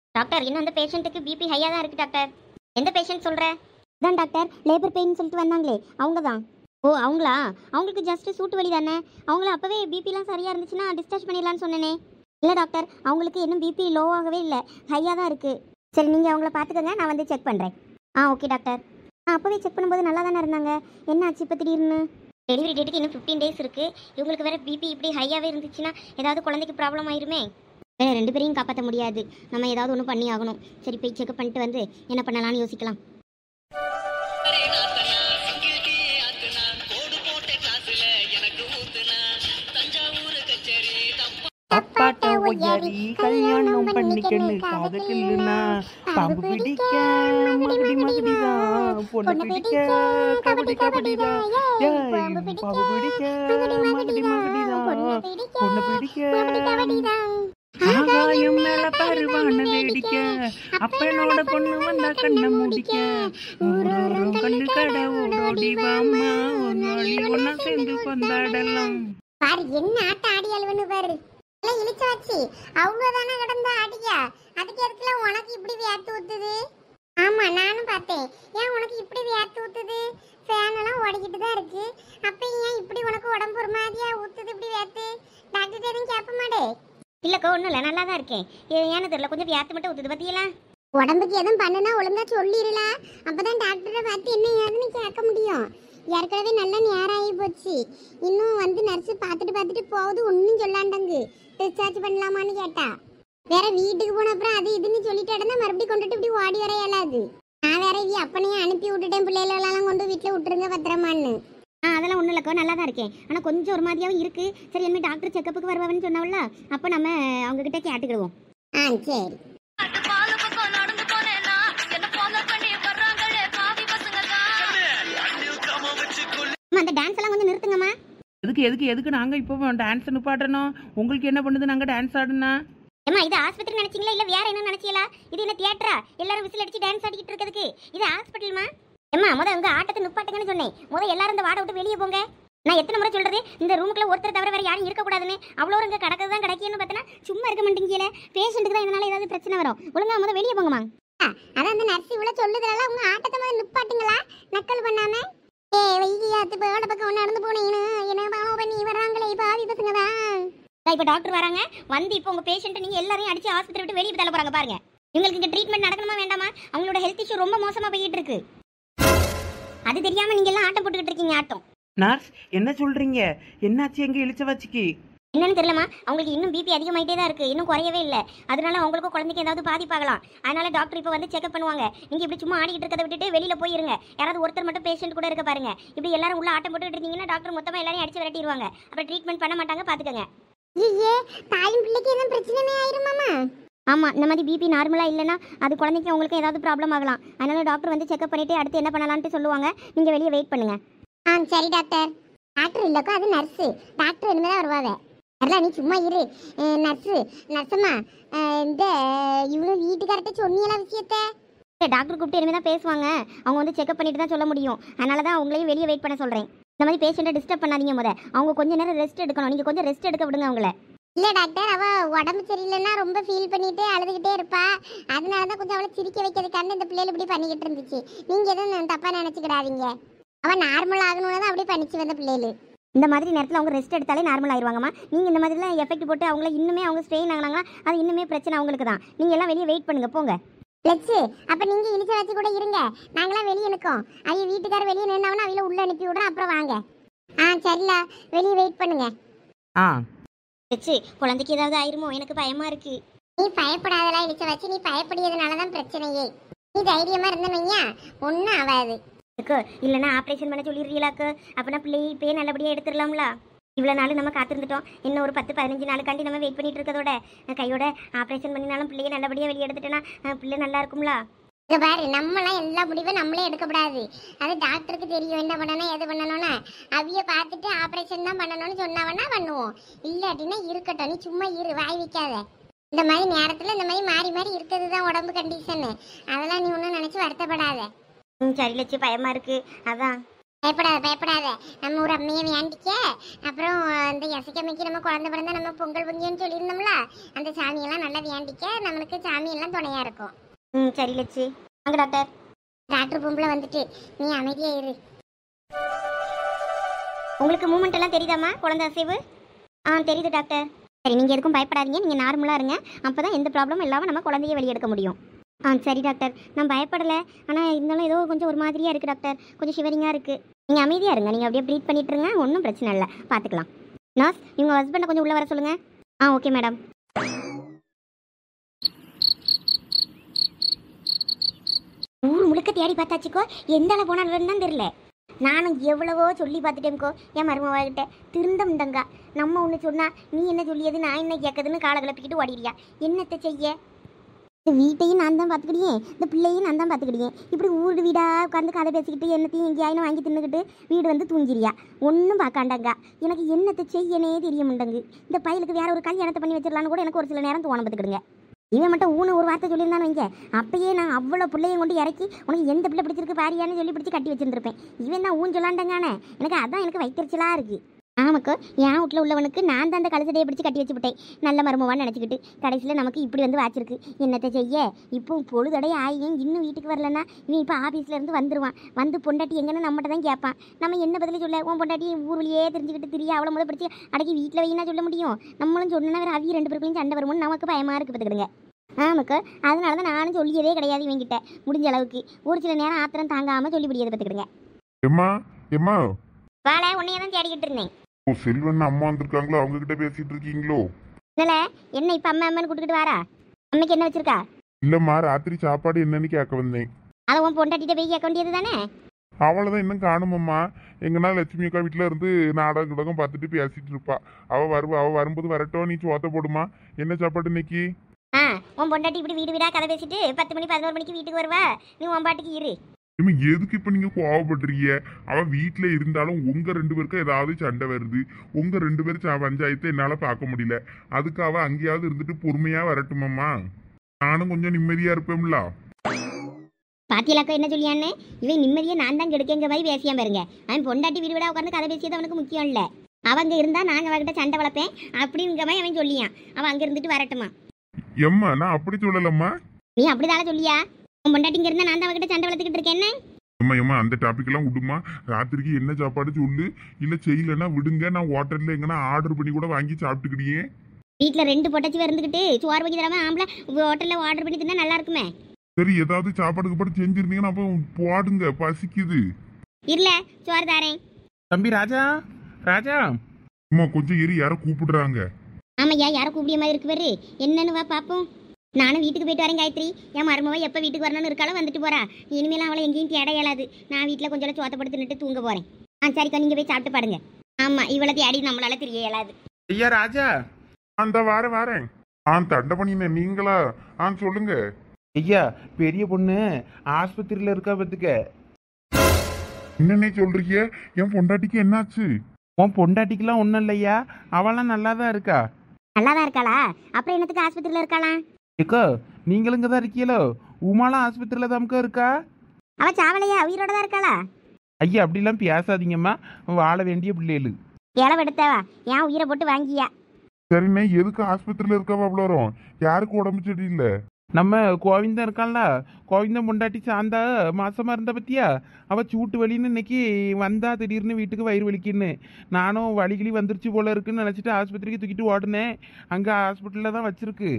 Doctor இன்னும் அந்த பேஷண்ட்டுக்கு பிபி ஹையாக தான் இருக்குது டாக்டர். எந்த பேஷண்ட் சொல்கிற? தான் டாக்டர், லேபர் பெயின் சொல்லிட்டு வந்தாங்களே அவங்க தான். ஓ அவங்களா? அவங்களுக்கு ஜஸ்ட்டு சூட்டு வலி தானே. அவங்கள அப்போவே பிபிலாம் சரியாக இருந்துச்சுன்னா டிஸ்சார்ஜ் பண்ணிடலான்னு சொன்னேனே. இல்லை டாக்டர், அவங்களுக்கு இன்னும் பிபி லோவாகவே இல்லை, ஹையாக தான் இருக்குது. சரி நீங்கள் அவங்கள பார்த்துக்கங்க, நான் வந்து செக் பண்ணுறேன். Okay doctor. அப்போவே செக் பண்ணும்போது நல்லா தானே இருந்தாங்க, என்ன ஆச்சு இப்போ திடீர்னு? டெலிவரி டேட்டுக்கு இன்னும் 15 days இருக்குது. இவங்களுக்கு வேறு பிபி இப்படி ஹையாகவே இருந்துச்சுன்னா ஏதாவது குழந்தைக்கு ப்ராப்ளம் ஆயிருமே. வேறு 2 பேரையும் காப்பாற்ற முடியாது, நம்ம ஏதாவது ஒன்று பண்ணி ஆகணும். சரி போய் செக்அப் பண்ணிட்டு வந்து என்ன பண்ணலான்னு யோசிக்கலாம். அப்பாட்ட ஒய்யாரி கல்யாணம் பண்ணிக்கன்னு காதக்கில்லுனா பாம்பு பிடிக்க மகுடி மகுடிதான், பொண்ணு பிடிக்க கபடி கபடிதான், பாம்பு பிடிக்க மகுடி மகுடிதான், பொண்ணு பிடிக்க ஆகாயம் மேல பருவான வேடிக்க, அப்பனோட பொண்ணு வந்தா கண்ண முடிக்க, ஊரோரும் கல்லு கடை ஓடோடி வாமா ஒன்னாளி ஒன்னா சேர்ந்து கொண்டாடலாம். பாரு என்ன ஆட்ட ஆடி அழுவனு பாரு. இழுச்ச வச்சு அவ்வளவுதானே கிடந்த ஆடியா, அதுக்கு எதுக்குல உனக்கு இப்படி வியாத்து ஊத்துது? ஆமா நானும் பார்த்தேன். ஏன் உனக்கு இப்படி வியாத்து ஊத்துது? ஃபேன் எல்லாம் ஓடிக்கிட்டு தான் இருக்கு, அப்ப ஏன் இப்படி உனக்கு உடம்பு ஒரு மாதிரியா ஊத்துது இப்படி வியாத்து? டாக்டர் எதுவும் கேட்ப மாட்டே? இல்லைக்கா ஒன்றும் இல்லை, நல்லா தான் இருக்கேன். ஏன்னு தெரியல, கொஞ்சம் வியாத்து மட்டும் ஊற்றுது பத்தியலா. உடம்புக்கு எதுவும் பண்ணுனா ஒழுங்கா சொல்லிடல, அப்பதான் டாக்டரை பார்த்து என்ன ஏதுன்னு கேட்க முடியும். ஏற்கனவே நல்லா நேரம் ஆகி போச்சு, இன்னும் வந்து நர்ஸு பார்த்துட்டு போகுது, ஒன்றும் சொல்லாண்டாங்கு. டிஸ்சார்ஜ் பண்ணலாமான்னு கேட்டா வேற வீட்டுக்கு போன அப்புறம் அது இதுன்னு சொல்லிட்டு இருந்தா மறுபடியும் கொண்டுட்டு இப்படி ஓடி வர இயலாது. நான் வேற இது அப்பனையே அனுப்பி விட்டுட்டேன், பிள்ளைகளெல்லாம் கொண்டு வீட்டில் விட்டுருங்க பத்திரமான்னு. அதெல்லாம் ஒன்றும் இல்லைக்கோ, நல்லா தான் இருக்கேன். ஆனால் கொஞ்சம் ஒரு மாதிரியாகவும் இருக்குது. சரி என்ன டாக்டர் செக்கப்புக்கு வருவான்னு சொன்னாவில்ல, அப்போ நம்ம அவங்கக்கிட்ட கேட்டுக்கிடுவோம். சரி. அந்த டான்ஸ் எல்லாம் கொஞ்சம் நிறுத்துங்கம்மா. எதுக்கு நாங்க இப்போ டான்ஸ் நிப்பாட்டணும்? உங்களுக்கு என்ன பண்ணுது நாங்க டான்ஸ் ஆடுனா? ஏமா இது ஆஸ்பத்திரி நினைச்சீங்களா இல்ல வேற என்ன நினைச்சீங்களா? இது என்ன தியேட்டரா எல்லாரும் விசில் அடிச்சு டான்ஸ் ஆடிக்கிட்டு இருக்கிறதுக்கு? இது ஹாஸ்பிட்டல்மா. ஏமா முத உங்க ஆட்டத்தை நிப்பாட்டுங்கன்னு சொன்னேன். முத எல்லாரும் இந்த வாடை விட்டு வெளியே போங்க. நான் எத்தனை முறை சொல்றது, இந்த ரூமுக்குள்ள ஒருத்தர் தவிர வேற யாரும் இருக்க கூடாதுன்னு. அவ்வளோ இங்க கடக்கிறது தான் கிடைக்குன்னு பார்த்தனா சும்மா இருக்க மாட்டேங்கல. பேஷண்ட்டுக்கு தான் இதனால ஏதாவது பிரச்சனை வரும். ஒழுங்கா முத வெளியே போங்கம்மா. அதான் அந்த நர்ஸ் இவ்வளவு சொல்லுதனால உங்க ஆட்டத்தை முத நிப்பாட்டுங்களா, நக்கல் பண்ணாம. வைத்தியாத்து போட பக்கம் ஒன்று நடந்து போனீங்கன்னு என்ன பாவம் பண்ணி வர்றாங்களே பாவி பசங்க தான். இப்போ டாக்டர் வராங்க, வந்து இப்போ உங்க பேஷண்ட்டை நீங்க எல்லாரையும் அடிச்சு ஆஸ்பத்திரி விட்டு வெளியே தள்ள போறாங்க பாருங்க. இவங்களுக்கு இங்க ட்ரீட்மெண்ட் நடக்கணுமா வேண்டாமா? அவங்களோட ஹெல்த் இஷ்யூ ரொம்ப மோசமா போயிட்டு இருக்கு. அது தெரியாம நீங்க எல்லாம் ஆட்டம் போட்டுக்கிட்டு இருக்கீங்க. ஆட்டம் நர்ஸ் என்ன சொல்றீங்க? என்னாச்சு எங்க இழுச்ச வச்சுக்கு? என்னன்னு தெரியலமா, அவங்களுக்கு இன்னும் பிபி அதிகமாயிட்டே தான் இருக்கு, இன்னும் குறையவே இல்லை. அதனால அவங்களுக்கும் குழந்தைக்கு ஏதாவது பாதிப்பாகலாம். அதனால டாக்டர் இப்போ வந்து செக்அப் பண்ணுவாங்க. நீங்க இப்படி சும்மா ஆடிக்கிட்டு இருக்கிறத விட்டுட்டு வெளியில போயிருங்க. யாராவது ஒருத்தர் மட்டும் பேஷண்ட் கூட இருக்க பாருங்க. இப்படி எல்லாரும் உள்ள ஆட்டம் போட்டுட்டு இருந்தீங்கன்னா டாக்டர் மொத்தமா எல்லாரையும் அடிச்சு விரட்டிடுவாங்க. அப்புறம் ட்ரீட்மெண்ட் பண்ண மாட்டாங்க, பாத்துக்கங்க. ஐயே தாயும் பிள்ளைக்கு என்ன பிரச்சனையே ஆயிருமாமா? ஆமா, இந்த மாதிரி பிபி நார்மலா இல்லைன்னா அது குழந்தைக்கு உங்களுக்கு ஏதாவது ப்ராப்ளம் ஆகலாம். அதனால டாக்டர் வந்து செக்அப் பண்ணிட்டு அடுத்து என்ன பண்ணலாம்னு சொல்லுவாங்க. நீங்க வெளியே வெயிட் பண்ணுங்க. சரி டாக்டர். டாக்டர் இல்லக்கோ அது நர்ஸு. டாக்டர் இனிமேதான் வருவாங்க. வரலாம், நீ சும்மா இரு. நர்ஸம்மா, இந்த இவ்வளோ வீட்டுக்கார்ட்ட சொன்னியலா விஷயத்த? டாக்டர் கூப்பிட்டு இனிமே தான் பேசுவாங்க. அவங்க வந்து செக்அப் பண்ணிட்டு தான் சொல்ல முடியும். அதனால தான் அவங்களையும் வெளியே வெயிட் பண்ண சொல்றேன். இந்த மாதிரி பேஷண்ட்டை டிஸ்டர்ப் பண்ணாதீங்க. முத அவங்க கொஞ்ச நேரம் ரெஸ்ட் எடுக்கணும். நீங்க கொஞ்சம் ரெஸ்ட் எடுக்க விடுங்க அவங்கள. இல்லை டாக்டர், அவள் உடம்பு சரியில்லைன்னா ரொம்ப ஃபீல் பண்ணிட்டு அழுதுகிட்டே இருப்பா. அதனால தான் கொஞ்சம் அவளை சிரிக்க வைக்கிறதுக்கான இந்த பிள்ளைகள் இப்படி பண்ணிக்கிட்டு இருந்துச்சு. நீங்கள் எதுவும் தப்பாக நினச்சிக்கிடாதீங்க. அவள் நார்மல் ஆகணும்னு தான் அப்படி பண்ணிச்சு வந்த பிள்ளைகள். இந்த மாதிரி நேரத்தில் அவங்க ரெஸ்ட் எடுத்தாலே நார்மல் ஆயிடுவாங்கம்மா. நீங்கள் இந்த மாதிரிலாம் எஃபெக்ட் போட்டு அவங்கள இன்னுமே அவங்க ஸ்ட்ரெயின் ஆகினாங்கன்னா அது இன்னுமே பிரச்சனை அவங்களுக்கு தான். நீங்கள் எல்லாம் வெளியே வெயிட் பண்ணுங்க, போங்க. லட்சு, அப்போ நீங்கள் இழுச்ச வச்சு கூட இருங்க, நாங்களாம் வெளியே நிற்கோம். அவங்க வீட்டுக்காரர் வெளியே நின்னாங்கன்னா அவங்கள உள்ளே அனுப்பி விடுறோம், அப்புறம் வாங்க. சரில வெளியே வெயிட் பண்ணுங்க. வச்சு குழந்தைக்கு ஏதாவது ஆயிருமோ, எனக்கு பயமா இருக்கு. நீ பயப்படாதலாம் இழுச்ச வச்சு, நீ பயப்படியதுனால தான் பிரச்சனையே. நீ தைரியமாக இருந்தவையா ஒன்றும் ஆகாது. இல்லைன்னா ஆப்ரேஷன் பண்ண சொல்லிடுறீங்களாக்கு? அப்போனா பிள்ளை இப்பயே நல்லபடியாக எடுத்துடலாம்ல. இவ்வளோ நாள் நம்ம காத்திருந்துட்டோம். இன்னும் ஒரு 10-15 நாளுக்காண்டி நம்ம வெயிட் பண்ணிட்டு இருக்கதோட கையோட ஆப்ரேஷன் பண்ணினாலும் பிள்ளைய நல்லபடியாக வெளியே எடுத்துட்டேன்னா பிள்ளை நல்லா இருக்கும்ல. இங்கே பாரு, நம்மளாம் எல்லா முடிவும் நம்மளே எடுக்கப்படாது. அது டாக்டருக்கு தெரியும் என்ன பண்ணணும் எது பண்ணணும்னு. அவைய பார்த்துட்டு ஆப்ரேஷன் தான் பண்ணணும்னு சொன்னாவன்னா பண்ணுவோம். இல்லாட்டினா இருக்கட்டும், நீ சும்மா இரு, வாய் வைக்காத. இந்த மாதிரி நேரத்தில் இந்த மாதிரி மாறி மாறி இருக்கிறது தான் உடம்பு கண்டிஷனு. அதெல்லாம் நீ ஒன்றும் நினச்சி வருத்தப்படாத. சரி லட்சு, பயமா இருக்கு அதான். பயப்படாத பயப்படாத, நம்ம ஒரு அம்மையை வேண்டிக்க. அப்புறம் அந்த யசிக்கம்மைக்கு நம்ம குழந்தை பிறந்தா நம்ம பொங்கல் பொங்கியன்னு சொல்லியிருந்தோம்ல, அந்த சாமியெல்லாம் நல்லா வேண்டிக்க, நம்மளுக்கு சாமி எல்லாம் துணையா இருக்கும். ம் சரி லட்சு. வாங்க டாக்டர். டாக்டர் பொம்பளை வந்துட்டு நீ அமைதியா இரு. உங்களுக்கு மூமெண்ட் எல்லாம் தெரியுதாம்மா குழந்தை அசைவு? தெரியுது டாக்டர். சரி நீங்கள் எதுக்கும் பயப்படாதீங்க, நீங்கள் நார்மலாக இருங்க. அப்போ தான் எந்த ப்ராப்ளமும் இல்லாமல் நம்ம குழந்தைய வெளியெடுக்க முடியும். சரி டாக்டர். நான் பயப்படலை, ஆனால் இருந்தாலும் ஏதோ கொஞ்சம் ஒரு மாதிரியாக இருக்குது டாக்டர். கொஞ்சம் ஷிவரிங்காக இருக்குது. நீங்கள் அமைதியாக இருங்க, நீங்கள் அப்படியே ப்ரீத் பண்ணிட்டு இருங்க, ஒன்றும் பிரச்சனை இல்லை, பார்த்துக்கலாம். நர்ஸ், இவங்க ஹஸ்பண்டை கொஞ்சம் உள்ளே வர சொல்லுங்கள். Okay madam. ஊர் முழுக்க தேடி பார்த்தாச்சுக்கோ, எந்த அளவு போனாலும் தான் தெரியல. நானும் எவ்வளவோ சொல்லி பார்த்துட்டேன்க்கோ என் மருமகிட்ட. திருந்தம்டங்கா நம்ம ஒன்று சொன்னா நீ என்ன சொல்லியது நான் என்ன கேட்குதுன்னு காலை கிளப்பிக்கிட்டு ஓடிடுறியா. என்னத்தை செய்ய? இந்த வீட்டையும் நான் தான் பார்த்துக்கிட்டேன், இந்த பிள்ளையும் நான் தான் பார்த்துக்கிட்டேன். இப்படி ஊடு வீடாக உட்காந்து கதை பேசிக்கிட்டு என்னத்தையும் எங்கேயாயினும் வாங்கி தின்னுக்கிட்டு வீடு வந்து தூங்கிறியா. ஒன்றும் பார்க்காண்டாங்க. எனக்கு என்னத்தை செய்யனே தெரிய முண்டங்கு. இந்த பையலுக்கு வேற ஒரு கல்யாணத்தை பண்ணி வச்சிடலான்னு கூட எனக்கு ஒரு சில நேரம் தோண பார்த்துக்கிடுங்க. இவன் மட்டும் ஊனு ஒரு வார்த்தை சொல்லியிருந்தானு வைங்க, அப்பயே நான் அவ்வளோ பிள்ளையும் கொண்டு இறக்கி உனக்கு எந்த பிள்ளை பிடிச்சிருக்கு பாரியான்னு சொல்லி பிடிச்சி கட்டி வச்சுருப்பேன். இவன் தான் ஊன் சொல்லாண்டங்கானே. எனக்கு அதான் எனக்கு வைத்தறிச்சலாக இருக்குது. ஆமாக்கோ, என் வீட்டில் உள்ளவனுக்கு நான் தான் அந்த கழுசடையை பிடிச்சி கட்டி வச்சுவிட்டேன், நல்ல மருமவான்னு நினச்சிக்கிட்டு. கடைசியில் நமக்கு இப்படி வந்து வாச்சிருக்கு. என்னத்தை செய்ய? இப்போ பொழுதடைய ஆகியும் இன்னும் வீட்டுக்கு வரலன்னா இவன் இப்போ ஆஃபீஸ்லேருந்து வந்துடுவான். வந்து பொண்டாட்டி எங்கன்னு நம்மகிட்ட தான் கேட்பான். நம்ம என்ன பதில் சொல்ல? உன் பொண்டாட்டி ஊர்லேயே தெரிஞ்சுக்கிட்டு திரியா அவ்வளோ முதல் பிடிச்சி அடக்கி வீட்டில் வையினா சொல்ல முடியும்? நம்மளும் சொன்னா வேறு அவிய 2 பேருக்குள்ளையும் சண்டை வரும்போது நமக்கு பயமாக இருக்குது பார்த்துக்கிடுங்க. ஆமாக்கா, அதனால தான் நானும் சொல்லியதே கிடையாது இவங்கிட்ட. முடிஞ்ச அளவுக்கு ஒரு சில நேரம் ஆத்திரம் தாங்காமல் சொல்லி முடியாது பார்த்துக்கிடுங்க. வாழ உன்னையே தான் தேடிக்கிட்டு இருந்தேன். செல்வன் அம்மா வந்திருக்காங்களோ, அவங்க கிட்ட பேசிட்டு இருக்கீங்களோ? இல்ல, என்ன இப்ப அம்மா அம்மான்னு கூட்டிட்டு வாரா? அம்மைக்கு என்ன வச்சிருக்கா? இல்லம்மா, ராத்திரி சாப்பாடு என்னன்னு கேட்க வந்தேன். அதை உன் பொண்டாட்டிட்ட போய் கேட்க வேண்டியது தானே? அவளதான் இன்னும் காணுமம்மா. எங்கன்னா லட்சுமி அக்கா வீட்டுல இருந்து நாடகம் பார்த்துட்டு பேசிட்டு இருப்பா. அவ வரும்போது வரட்டும், நீ சோத்த போடுமா. என்ன சாப்பாடு இன்னைக்கு? உன் பொண்டாட்டி இப்படி வீடு வீடா கதை பேசிட்டு 10 மணி 11 மணிக்கு வீட்டுக்கு வருவா. நீ உன் பாட்டுக்கு இரு. எதுக்கு இப்ப நீங்க கோவப்படுறீங்க? அவ வீட்டுல இருந்தாலும் உங்க 2 பேருக்கும் ஏதாவது சண்டை வருது. உங்க 2 பேரும் பஞ்சாயத்தை என்னால பார்க்க முடியல. அதுக்கு அவ அங்கேயாவது இருந்துட்டு பொறுமையா வரட்டுமாம்மா. நானும் கொஞ்சம் நிம்மதியா இருப்பேன்ல. பாத்தியலாக்கா என்ன சொல்லியான்னு? இவன் நிம்மதியை நான் தான் கெடுக்கங்க மாதிரி பேசியா பாருங்க. அவன் பொண்டாட்டி வீடு வீடா உட்காந்து கதை பேசியது அவனுக்கு முக்கியம் இல்ல. அவங்க இருந்தா நாங்க அவகிட்ட சண்டை வளர்ப்பேன் அப்படிங்கிற மாதிரி அவன் சொல்லியான். அவன் அங்க இருந்துட்டு வரட்டுமா. எம்மா, நான் அப்படி சொல்லலம்மா. நீ அப்படிதான சொல்லியா? உன் பொண்டாட்டிங்க இருந்தா நான் தான் அவகிட்ட சண்டை வளர்த்துக்கிட்டு இருக்கேன். ஏம்மா அந்த டாபிக் எல்லாம் விடுமா. ராத்திரிக்கு என்ன சாப்பாடு சொல்லு. இல்ல செய்யலன்னா விடுங்க, நான் ஹோட்டல்ல எங்கன்னா ஆர்டர் பண்ணி கூட வாங்கி சாப்பிட்டுக்கிட்டே. வீட்டுல 2 பொட்டாச்சி இருந்துகிட்டு சோறு வைக்க தராம ஆம்பளை ஹோட்டல்ல ஆர்டர் பண்ணி தின்னா நல்லா இருக்குமே. சரி, ஏதாவது சாப்பாடுக்கு போட்டு செஞ்சிருந்தீங்கன்னா அப்போ போடுங்க, பசிக்குது. இல்ல, சோறு தாரேன். தம்பி ராஜா, ராஜா அம்மா கொஞ்சம் ஏறி யாரோ கூப்பிடுறாங்க. ஆமையா, யாரை கூப்பிடிய மாதிரி இருக்கு பாரு. என்னன்னு வா பாப்போம். நானும் வீட்டுக்கு போயிட்டு வரேன் காயத்ரி. என் மருமவ எப்போ வீட்டுக்கு வரணும்னு இருக்காலும் வந்துட்டு போறா. இனிமேலாம் அவளை எங்கேயும் தேட இயலாது. நான் வீட்டில் கொஞ்சம் சோத்தப்படுத்தி நின்று தூங்க போறேன். சரிக்கா, நீங்க போய் சாப்பிட்டு பாடுங்க. ஆமா, இவளை தேடி நம்மளால தெரிய இயலாது. ஐயா ராஜா. அந்த வாரேன். தண்டை பண்ணினேன் நீங்களா? சொல்லுங்க. ஐயா, பெரிய பொண்ணு ஆஸ்பத்திரியில இருக்கா பத்துக்க. என்னன்னே சொல்றீங்க? என் பொண்டாட்டிக்கு என்னாச்சு? உன் பொண்டாட்டிக்கெல்லாம் ஒன்றும் இல்லையா, அவளாம் நல்லா தான் இருக்கா. நல்லாதான் இருக்காளா? அப்புறம் என்னத்துக்கு ஆஸ்பத்திரியில இருக்காளா? ஏக்கோ, நீங்களுங்க தான் இருக்கீங்களோ? உமாலாம் ஆஸ்பத்திரியில தான்க்கா இருக்கா. அவ சாவலையா? உயிரோட தான் இருக்காளா? ஐயா, அப்படிலாம் பேசாதீங்கம்மா, வாழ வேண்டிய பிள்ளைகள். இளவு எடுத்தவா ஏன் உயிரை போட்டு வாங்கியா? சரிண்ணே, எதுக்கு ஆஸ்பத்திரியில இருக்கவா அவ்வளோ வரும்? யாருக்கு உடம்பு சரியில்லை? நம்ம கோவிந்தன் இருக்கான்ல, கோவிந்தன் பொண்டாட்டி சாந்தா மாசமா இருந்த பத்தியா, அவ சூட்டு வலின்னு இன்னைக்கு வந்தா திடீர்னு வீட்டுக்கு வயிறு வலிக்குன்னு. நானும் வலிகிளி வந்துருச்சு போல இருக்குன்னு நினச்சிட்டு ஆஸ்பத்திரிக்கு தூக்கிட்டு ஓடுனேன். அங்கே ஹாஸ்பிட்டலில் தான் வச்சிருக்கு.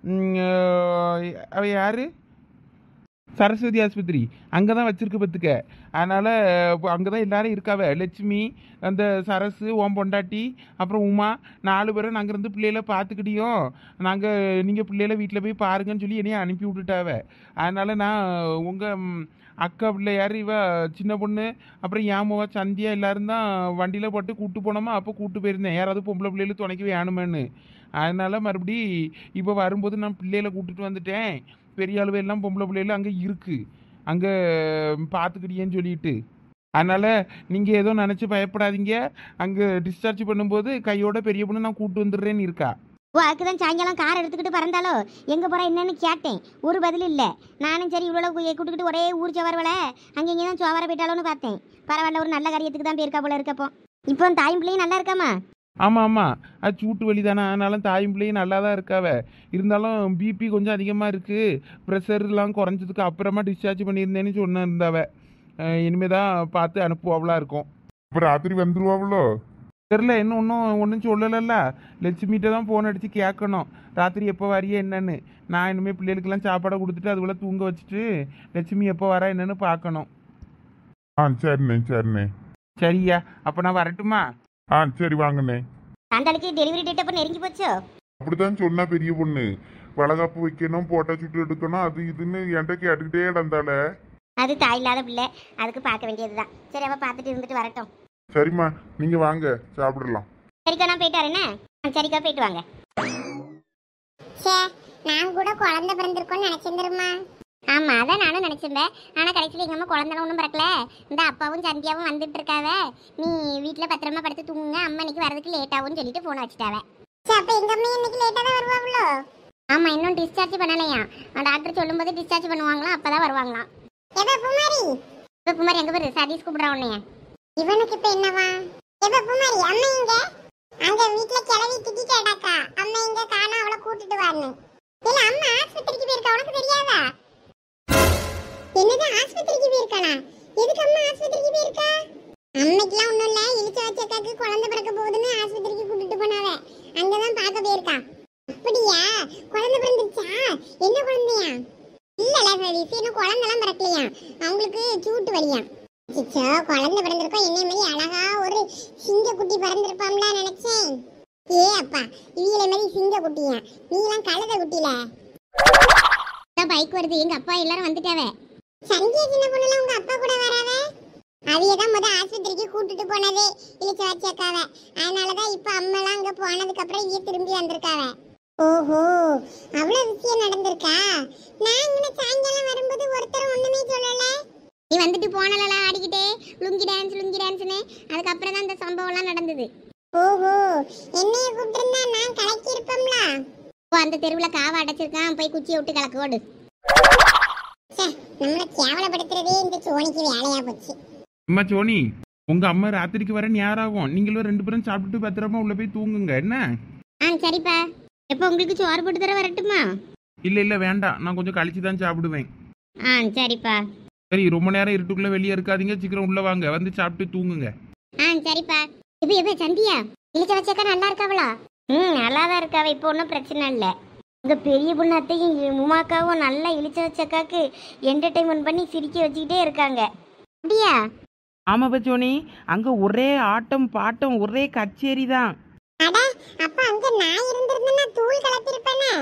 அவ யாரு? சரஸ்வதி ஆஸ்பத்திரி அங்கே தான் வச்சிருக்கு பத்துக்க. அதனால் அங்கே தான் எல்லாரும் இருக்காவ. லட்சுமி, அந்த சரசு, ஓம் பொண்டாட்டி, அப்புறம் உமா, 4 பேரும் நாங்கள் இருந்து பிள்ளைகளை பார்த்துக்கிட்டியோம். நீங்கள் பிள்ளைகளை வீட்டில் போய் பாருங்கன்னு சொல்லி என்னைய அனுப்பி விட்டுட்டாவ. அதனால் நான் உங்கள் அக்கா பிள்ளை யார் இவ சின்ன பொண்ணு, அப்புறம் ஏமாவா சந்தியா எல்லாரும் தான் வண்டியில் போட்டு கூப்பிட்டு போனோமா. அப்போ கூப்பிட்டு போயிருந்தேன், யாராவது பொம்பளை பிள்ளைகளும் துணைக்கு வேணுமேன்னு. அதனால் மறுபடி இப்போ வரும்போது நான் பிள்ளைகளை கூப்பிட்டுட்டு வந்துட்டேன். பெரிய அளவு எல்லாம் பொம்பளை பிள்ளைகளும் அங்கே இருக்குது, அங்கே பார்த்துக்கிட்டியேன்னு சொல்லிட்டு. அதனால் நீங்கள் ஏதோ நினச்சி பயப்படாதீங்க. அங்கே டிஸ்சார்ஜ் பண்ணும்போது கையோட பெரிய பொண்ணு நான் கூப்பிட்டு வந்துடுறேன்னு இருக்கா. ஓ அதுக்கு தான் சாயங்காலம் கார் எடுத்துக்கிட்டு பறந்தாலோ எங்கே போகிறா என்னன்னு கேட்டேன், ஒரு பதில் இல்லை. நானும் சரி இவ்வளோ கூட்டுக்கிட்டு ஒரே ஊர் சோவார்வலை அங்கே இங்கே தான் சோவார போயிட்டாலோன்னு பார்த்தேன். பரவாயில்ல, ஒரு நல்ல காரியத்துக்கு தான் போயிருக்கா போல இருக்கப்போ. இப்போ தாயும் பிள்ளையும் நல்லா இருக்காமா? ஆமாம் ஆமாம், அது சூட்டு வலி தானே, அதனால தாயும் பிள்ளையும் நல்லா தான் இருக்காவ. இருந்தாலும் பிபி கொஞ்சம் அதிகமாக இருக்குது, ப்ரெஷர்லாம் குறைஞ்சதுக்கு அப்புறமா டிஸ்சார்ஜ் பண்ணியிருந்தேன்னு சொன்னிருந்தாவ. இனிமே தான் பார்த்து அனுப்புவாவளா இருக்கும். இப்ப ராத்திரி வந்துருவாங்களோ? தெரில, இன்னும் ஒன்றும் சொல்லலைல்ல. லட்சுமிகிட்ட தான் ஃபோன் அடித்து கேட்கணும் ராத்திரி எப்போ வரையே என்னன்னு. நான் இனிமேல் பிள்ளைகளுக்கெல்லாம் சாப்பாடை கொடுத்துட்டு அதுக்குள்ளே தூங்க வச்சுட்டு லட்சுமி எப்போ வரா என்னன்னு பார்க்கணும். சரிண்ணே சரிண்ணே. சரியா, அப்போ நான் வரட்டுமா? சரி வாங்கண்ணே. சாந்தாளுக்கு டெலிவரி டேட் அப்போ நெருங்கி போச்சோ? அப்படித்தான் சொன்னா பெரிய பொண்ணு. வளகாப்பு வைக்கணும், போட்டோ சுட்டு எடுக்கணும், அது இதுன்னு என்கிட்ட கேட்டுக்கிட்டே இடந்தால. அது தாய் இல்லாத பிள்ளை, அதுக்கு பார்க்க வேண்டியது தான். சரி அவள் பார்த்துட்டு இருந்துட்டு வரட்டும். சரிம்மா, நீங்க வாங்க சாப்பிடலாம். சரிக்கா நான் போயிட்டு வரேனே. சரிக்கா போயிட்டு வாங்க. சே, நான் கூட குழந்தை பிறந்திருக்கோன்னு நினைச்சிருந்துருமா. ஆமாம் அதான் நானும் நினச்சிருந்தேன். ஆனால் கடைசியில் எங்கள் அம்மா குழந்தை ஒன்றும் பிறக்கல. இந்த அப்பாவும் சந்தியாவும் வந்துட்டு இருக்காவ. நீ வீட்டில் பத்திரமா படுத்து தூங்குங்க, அம்மா இன்னைக்கு வரதுக்கு லேட் ஆகும்னு சொல்லிட்டு ஃபோனை வச்சுட்டாவ. சே, அப்ப எங்க அம்மா இன்னைக்கு லேட்டா தான் வருவாங்களோ? ஆமாம் இன்னும் டிஸ்சார்ஜ் பண்ணலையா. டாக்டர் சொல்லும்போது டிஸ்சார்ஜ் பண்ணுவாங்களாம், அப்போ தான் வருவாங்களாம். எவ பூமாரி? இப்போ குமார் எங்கே பேர் சதீஷ் கூப்பிட்றான் உன்னைய. இவனுக்கு இப்ப என்னவா? எவ பூமாரி? அம்மா எங்க? அங்க வீட்ல கிளவி திட்டி கேட்டாக்கா, அம்மா எங்க காணா, அவளை கூட்டிட்டு வான்னு. இல்ல அம்மா ஆஸ்பத்திரிக்கு போயிருக்கா, உனக்கு தெரியாதா? என்னது ஆஸ்பத்திரிக்கு போயிருக்கானா? எதுக்கு அம்மா ஆஸ்பத்திரிக்கு போயிருக்கா? அம்மைக்குலாம் ஒண்ணும் இல்ல, இழிச்ச வச்சக்காக்கு குழந்தை பிறக்க போகுதுன்னு ஆஸ்பத்திரிக்கு கூட்டிட்டு போனாவ. அங்கதான் பார்க்க போயிருக்கா. அப்படியா? குழந்தை பிறந்துச்சா? என்ன குழந்தையா? இல்லல சதீஷ், இன்னும் குழந்தைலாம் பிறக்கலையா, அவங்களுக்கு சூட்டு வலியா. சிச்சோ, குழந்தை பிறந்திருக்கோம், என்னை மாதிரி அழகா ஒரு சிங்க குட்டி பிறந்திருப்பாம்ல நினைச்சேன். ஏ அப்பா, இவங்கள மாதிரி சிங்க குட்டியா? நீலாம் கழுத குட்டில. பைக் வருது, எங்கள் அப்பா எல்லாரும் வந்துட்டாவே. சந்தியா சின்ன பொண்ணுல உங்க அப்பா கூட வராவ? அவையதான் முத ஆஸ்பத்திரிக்கு கூட்டிட்டு போனதே இழிச்ச வச்சக்காவ. அதனாலதான் இப்ப அம்மெல்லாம் அங்க போனதுக்கு அப்புறம் இங்க திரும்பி வந்திருக்காவ. ஓஹோ, அவ்வளவு விஷயம் நடந்திருக்கா? நான் இங்க சாயங்காலம் வரும்போது ஒருத்தர் ஒண்ணுமே சொல்லல. நீ வந்துட்டு போனல ஆடிக்கிட்டே லுங்கி டான்ஸ்னு, அதுக்கப்புறம் தான் இந்த சம்பவம்லாம் நடந்தது. ஓஹோ, என்னைய கூப்பிட்டிருந்தா நான் கலக்கி இருப்பேன்ல. அந்த தெருவில் காவை அடைச்சிருக்கான், போய் குச்சியை விட்டு கலக்கு ஓடு. நம்மளை கேவலப்படுத்துறதே இந்த சோனிக்கு வேலையா போச்சு. அம்மா சோனி, உங்கள் அம்மா ராத்திரிக்கு வர நேராகும். நீங்களும் 2 பேரும் சாப்பிட்டுட்டு பத்திரமா உள்ளே போய் தூங்குங்க என்ன? சரிப்பா. எப்போ உங்களுக்கு சோறு போட்டு தர வரட்டுமா? இல்லை வேண்டாம், நான் கொஞ்சம் கழிச்சு தான் சாப்பிடுவேன். சரிப்பா. சரி, ரொம்ப நேரம் இருட்டுக்குள்ளே வெளியே இருக்காதீங்க, சீக்கிரம் உள்ளே வாங்க, வந்து சாப்பிட்டு தூங்குங்க. சரிப்பா. இப்போ சந்தியா இழிச்ச வச்சக்கா நல்லா இருக்காவளா? நல்லா தான் இருக்காவ, இப்போ ஒன்றும் பிரச்சனை இல்லை. உங்க பெரிய பொண்ணு அத்தையும் உமாக்காவும் நல்லா இழிச்ச வச்சக்காக்கு என்டர்டைன்மெண்ட் பண்ணி சிரிக்க வச்சுக்கிட்டே இருக்காங்க. அப்படியா? ஆமாப்பா சோனி, அங்கே ஒரே ஆட்டம் பாட்டம், ஒரே கச்சேரி தான். அட, அப்ப அங்க நான் இருந்திருந்தேன்னா தூள் கலப்பிருப்பேனே.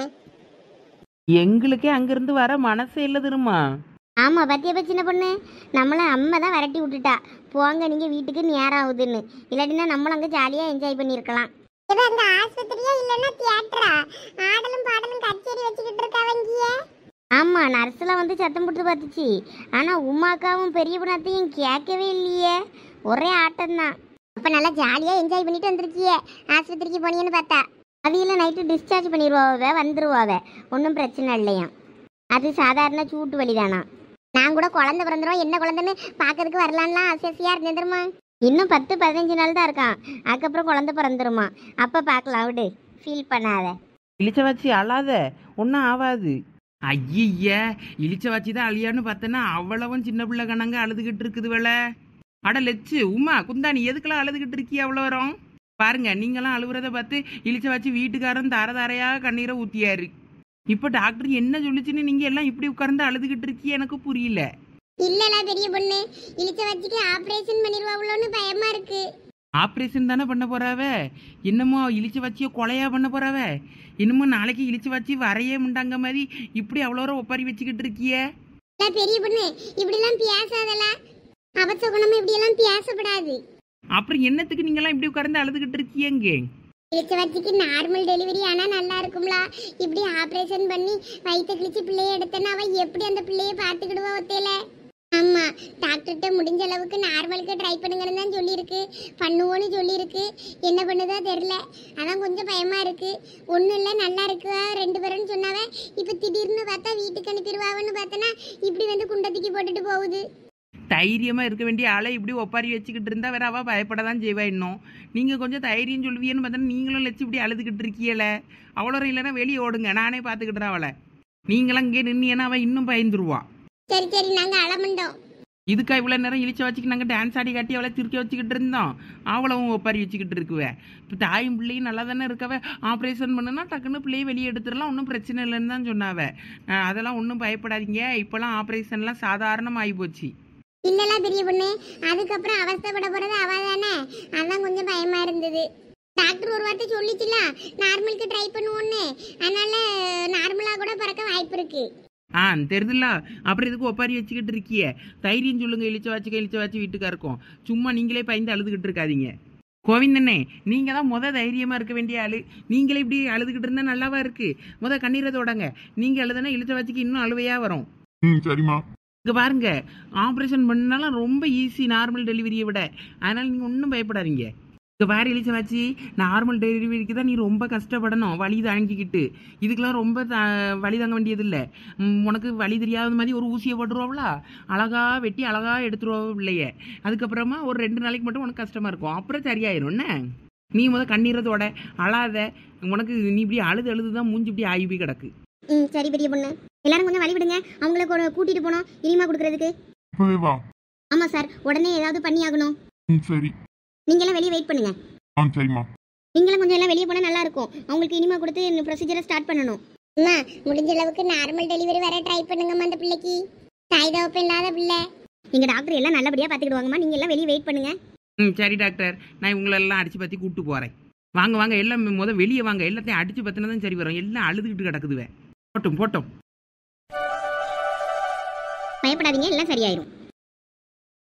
எங்களுக்கே அங்கிருந்து வர மனசே இல்லை திரும்ப. ஆமாம் பத்தியப்பா சின்ன பொண்ணு, நம்மளை அம்மா தான் விரட்டி விட்டுட்டா. போங்க நீங்கள் வீட்டுக்கு நேரம் ஆகுதுன்னு, இல்லாட்டினா நம்மளும் அங்கே ஜாலியாக என்ஜாய் பண்ணியிருக்கலாம். இவ அங்க ஆஸ்பத்திரியா இல்லன்னா தியேட்டரா? ஆடலும் பாடலும் கச்சேரி வச்சுக்கிட்டு இருக்காவங்கிய. ஆமாம் நர்ஸெலாம் வந்து சத்தம் போட்டு பார்த்துச்சு. ஆனால் உமாக்காவும் பெரிய பொண்ணாத்தையும் கேட்கவே இல்லையே, ஒரே ஆட்டம்தான். அப்போ நல்லா ஜாலியாக என்ஜாய் பண்ணிட்டு வந்திருக்கியே. ஆஸ்பத்திரிக்கு போனீங்கன்னு பார்த்தா அவையில் நைட்டு டிஸ்சார்ஜ் பண்ணிடுவாவ, வந்துருவாவ, ஒன்றும் பிரச்சனை இல்லையா. அது சாதாரண சூட்டு வலி தானா. நான் கூட குழந்தை பிறந்துடும், என்ன குழந்தைன்னு பார்க்கறதுக்கு வரலான்லாம் ஆசையாக இருந்தேன் தெரியுமா. இன்னும் 10-15 நாள் தான் இருக்கான், அதுக்கப்புறம் குழந்தை பிறந்துருமா. அப்போ பார்க்கலாம், விடு, ஃபீல் பண்ணாத. இழிச்ச வச்சு அழாத, ஒன்றும் ஆகாது. ஐய, இழிச்ச வச்சு தான் அழியான்னு பார்த்தேன்னா அவ்வளவும் சின்ன பிள்ளை கணங்க அழுதுகிட்டு இருக்குது வேலை. அட லெச்சு உமா குந்தாணி, எதுக்கெல்லாம் அழுதுகிட்டு இருக்கிய அவ்வளோ வரும் பாருங்க. நீங்களாம் அழுகுறத பார்த்து இழிச்ச வச்சு வீட்டுக்காரன் தாரையாக கண்ணீரை ஊற்றியாரு. இப்போ டாக்டர் என்ன சொல்லிச்சுன்னு நீங்கள் எல்லாம் இப்படி உட்கார்ந்து அழுதுகிட்டு இருக்கிய, எனக்கு புரியல. இல்லல பெரிய பொண்ணு, இழுச்ச வச்சுட்டு ஆபரேஷன் பண்ணிடுவாங்களோன்னு பயமா இருக்கு. ஆப்ரேஷன் தானே பண்ண போறாவ, என்னமோ இழிச்ச வச்சிய கொலையா பண்ண போறாவ. இன்னமும் நாளைக்கு இழிச்ச வச்சு வரையே முண்டாங்க மாதிரி இப்படி அவ்வளோ ஒப்பாரி வச்சுக்கிட்டு இருக்கிய. பெரிய பொண்ணு இப்படிலாம் பேசாதல, அபசகுணம் இப்படியெல்லாம் பேசப்படாது. அப்புறம் என்னத்துக்கு நீங்கெல்லாம் இப்படி உட்கார்ந்து அழுதுகிட்டு இருக்கீங்க? இழுச்ச வச்சுக்கு நார்மல் டெலிவரி ஆனா நல்லா இருக்கும்ல. இப்படி ஆபரேஷன் பண்ணி வயிற்று கிழிச்சு பிள்ளைய எடுத்தேன்னா அவ எப்படி அந்த பிள்ளைய பார்த்துக்கிடுவா ஒத்தையில? ஆமா, டாக்டர்கிட்ட முடிஞ்ச அளவுக்கு நார்மலுக்கு ட்ரை பண்ணுங்கன்னு தான் சொல்லியிருக்கு. பண்ணுவோன்னு சொல்லியிருக்கு. என்ன பண்ணுதோ தெரியல. அதான் கொஞ்சம் பயமா இருக்கு. ஒன்றும் இல்லை, நல்லா இருக்குவா 2 பேருன்னு சொன்னாவே. இப்போ திடீர்னு பார்த்தா வீட்டுக்கு அனுப்பிடுவான்னு பார்த்தனா இப்படி வந்து குண்டத்துக்கு போட்டுட்டு போகுது. தைரியமாக இருக்க வேண்டிய ஆளை இப்படி ஒப்பாரி வச்சுக்கிட்டு இருந்தா வேற அவள் பயப்பட தான் செய்வா. இன்னும் நீங்கள் கொஞ்சம் தைரியம் சொல்லுவீன்னு பார்த்தா நீங்களும் லட்சி இப்படி அழுதுகிட்டு இருக்கீல. அவ்வளோ இல்லைன்னா வெளியே ஓடுங்க, நானே பார்த்துக்கிட்டுறேன் அவளை. நீங்களாம் இங்கே நின்னீன்னா அவள் இன்னும் பயந்துருவா. சரி சரி, நாங்கள் அழமண்டோம். இதுக்கா இவ்வளோ நேரம் இழிச்ச வச்சுக்கு நாங்கள் டான்ஸ் ஆடி காட்டி அவளை திருக்கி வச்சுக்கிட்டு இருந்தோம். அவளவும் ஒப்பாரி வச்சுக்கிட்டு இருக்குவே. இப்போ தாயும் பிள்ளையும் நல்லா தானே இருக்கவே. ஆப்ரேஷன் பண்ணுனா டக்குன்னு பிள்ளையை வெளியே எடுத்துடலாம், ஒன்றும் பிரச்சனை இல்லைன்னு தான் சொன்னாவே. அதெல்லாம் ஒன்றும் பயப்படாதீங்க, இப்போலாம் ஆப்ரேஷன்லாம் சாதாரணமாகி போச்சு. இல்லல பெரிய பொண்ணு, அதுக்கப்புறம் அவஸ்தைப்பட போறது அவ தானே. அதான் கொஞ்சம் பயமா இருந்தது. டாக்டர் ஒரு வார்த்தை சொல்லிச்சுல நார்மலுக்கு ட்ரை பண்ணுவோன்னு. அதனால நார்மலா கூட பிறக்க வாய்ப்பு இருக்கு. தெரியுதுல்ல. அப்புறம் இதுக்கு ஒப்பாரி வச்சுக்கிட்டு இருக்கியே. தைரியம் சொல்லுங்க, இழிச்ச வாச்சு வீட்டுக்கா இருக்கும். சும்மா நீங்களே பயந்து அழுதுகிட்டு இருக்காதீங்க. கோவிந்தண்ணே, நீங்கள் தான் தைரியமாக இருக்க வேண்டிய ஆள். நீங்களே இப்படி அழுதுகிட்டு இருந்தால் நல்லாவா இருக்கு? கண்ணீரை தொடங்க. நீங்கள் அழுதுனா இழிச்ச வாச்சிக்கு இன்னும் அழுவையாக வரும். சரிம்மா. இங்கே பாருங்க, ஆப்ரேஷன் பண்ணாலும் ரொம்ப ஈஸி நார்மல் டெலிவரியை விட. அதனால் நீங்கள் ஒன்றும் பயப்படாதீங்க. இங்கே வேறு இழிச்ச வாச்சி, நார்மல் டெலிவரிக்கு தான் நீ ரொம்ப கஷ்டப்படணும் வலி தாங்கிக்கிட்டு. இதுக்கெல்லாம் ரொம்ப வலி தாங்க வேண்டியதில்லை. உனக்கு வலி தெரியாத மாதிரி ஒரு ஊசியை போட்டுருவாங்களா, அழகாக வெட்டி அழகாக எடுத்துருவா பிள்ளைய. அதுக்கப்புறமா ஒரு 2 நாளைக்கு மட்டும் உனக்கு கஷ்டமாக இருக்கும், அப்புறம் சரியாயிரும். என்ன நீ கண்ணீரத்தோட அழாத. உனக்கு நீ இப்படி அழுது தான் மூஞ்சி இப்படி ஆகி போய் கிடக்கு. சரி பெரிய பொண்ணு, எல்லாரும் கொஞ்சம் வழி விடுங்க. அவங்கள கூட்டிட்டு போனோம் இனிமா கொடுக்கறதுக்கு. ஆமா சார், உடனே ஏதாவது பண்ணி ஆகணும். சரி, நீங்களாம் வெளியே வெயிட் பண்ணுங்க. சரிம்மா. நீங்களும் கொஞ்சம் எல்லாம் வெளியே போனால் நல்லா இருக்கும். அவங்களுக்கு இனிமா கொடுத்து ப்ரொசீஜரை ஸ்டார்ட் பண்ணணும். அம்மா, முடிஞ்ச அளவுக்கு நார்மல் டெலிவரி வர ட்ரை பண்ணுங்கம்மா. அந்த பிள்ளைக்கு தாய் தகப்பன் இல்லாத பிள்ளை. எங்க டாக்டர் எல்லாம் நல்லபடியாக பார்த்துக்கிடுவாங்கம்மா. நீங்கள் எல்லாம் வெளியே வெயிட் பண்ணுங்க. சரி டாக்டர், நான் இவங்களெல்லாம் அடிச்சு பற்றி கூப்பிட்டு போகிறேன். வாங்க எல்லாம் வெளியே வாங்க. எல்லாத்தையும் அடிச்சு பற்றினா தான் சரி வரும். எல்லாம் அழுதுகிட்டு கிடக்குதுவே. போட்டும். பயப்படாதீங்க, எல்லாம் சரியாயிரும்.